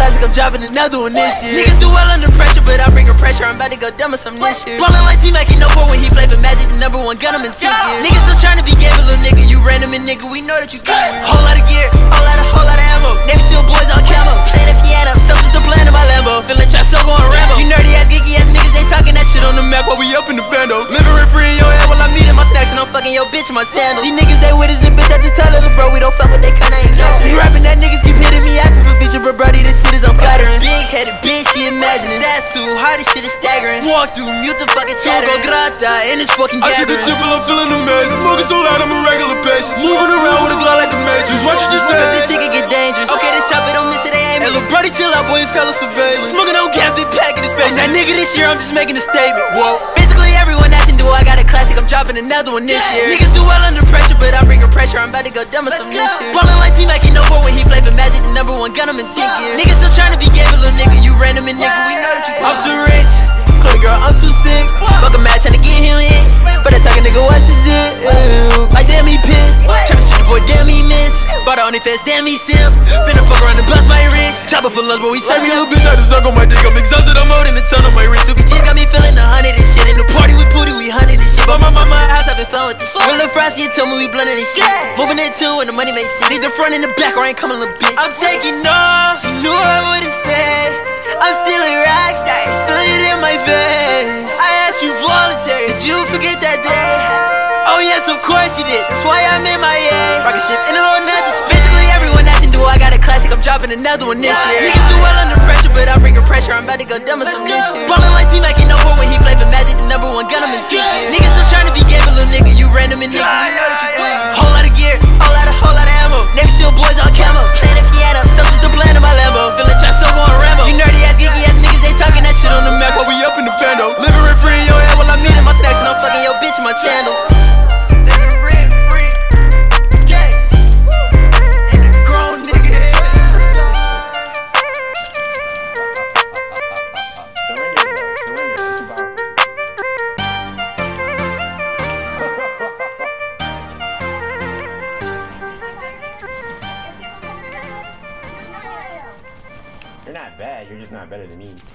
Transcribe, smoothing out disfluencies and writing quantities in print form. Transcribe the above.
classic, I'm dropping another one this year. Niggas do well under pressure, but I bring her pressure. I'm about to go dumb with some this year. Ballin' like T-Mac, he know for when he play for Magic, the #1 gun him in 2 years. Niggas still trying to be gay, but little nigga, you random and nigga, we know that you good. Whole lot of gear, whole lot of ammo. Navy SEAL boys on camo, playing the piano. Celsius still playing in my Lambo, feeling trapped, so going Rambo. You nerdy ass, geeky ass niggas ain't talking that shit on the Mac while we up in the bando. Living rent free in your head while I'm eating my snacks and I'm fucking your bitch in my sandals. These niggas they with us and bitch, I just tell little bro we don't fuck with they kinda ain't nothing. You rapping that niggas keep hitting me asking for bitches, but brody this shit is unflattering. Big headed bitch, she imagining. Stats too hard, this shit is staggering. Walk through, mute the fucking chatter. Go grata in this fucking gathering. I took the chip and I'm feeling amazing. Smoking so loud I'm a regular patient. Moving around with a glow like the Matrix. What you just said? Cause this shit can get dangerous. Okay, this chopper don't miss it, they aim. Hey, lil' brody chill out, boy, it's hella surveillance. Smoking on gas, big pack in his face. That nigga this year, I'm just making a statement. Whoa. Basically everyone asking, do I got a classic? I'm dropping another one this year. Niggas do well under pressure, but I bring her pressure. I'm about to go dumb with some this year. Ballin' like T-Mac, he know for when he play for Magic, the #1 gun him in 10 years. Niggas still trying to be gay, but little nigga, you random and nigga, we know that you good. I'm too rich. Clear girl, I'm too sick. Fuck a match, tryna get him in. But I talking nigga, what's his it? Like damn he pissed. Tryna shoot the boy, damn he missed. Bought her on face, damn he simp. Finna fuck around and bust my wrist. Chopper for lunch, but we Every saucing little up. bitch I just suck on my dick. I'm exhausted, I'm out in the tunnel, my wrist. Super G's got me feeling 100 and shit. In the party we pooty, we 100 and shit. But my mama house, I've been fun with this shit. Real Frosty and told me we blending this shit. Moving it too and the money makes sense. Need the front and the back or I ain't coming little bitch. I'm taking off, you knew I wouldn't stay. I'm still a rock star, feel it in my veins. I asked you voluntary, did you forget that day? Oh yes, of course you did, that's why I'm in my A. Rocket ship in a whole nother space. Basically everyone asking, do I got a classic? I'm dropping another one this year. Niggas do well under pressure, but I bring her pressure. I'm about to go dumb with some this year. Ballin' like T-Mac, he know for when he play for Magic, the #1 gun him in 10 years. Niggas still trying to be gay, but little nigga, you random and nigga, we know that you good. Whole lot of gear, whole lot of ammo. Navy SEAL boys on camo, playing the piano. Celsius still playing in my Lambo, feeling trapped, so going Rambo. You nerdy ass, geeky ass niggas ain't talking that shit on the Mac While we up in the bando. Living rent free in your head while I'm eating my snacks and I'm fucking your bitch in my sandals. living rent free. Yeah. And the grown nigga. You're not bad, you're just not better than me.